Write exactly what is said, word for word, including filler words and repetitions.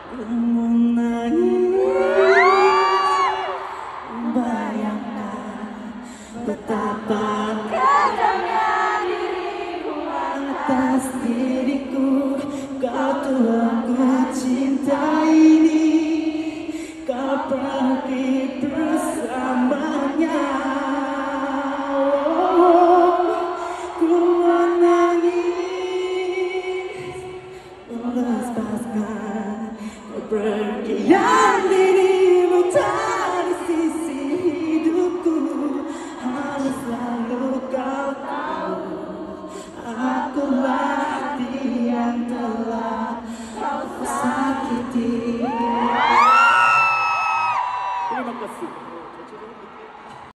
Bayangkan betapa kejamnya dirimu atas diriku. Kau telah ku cinta ini, kau pergi.